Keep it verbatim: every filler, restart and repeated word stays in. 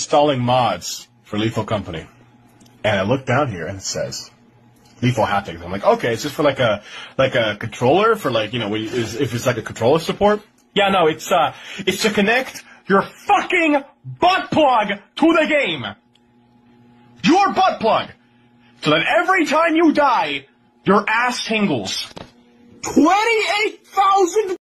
installing mods for Lethal Company, and I look down here and it says Lethal Haptics. I'm like, okay, it's just for like a like a controller for like you know when you, is, if it's like a controller support. Yeah, no, it's uh it's to connect your fucking butt plug to the game. Your butt plug, so that every time you die, your ass tingles. Twenty-eight thousand.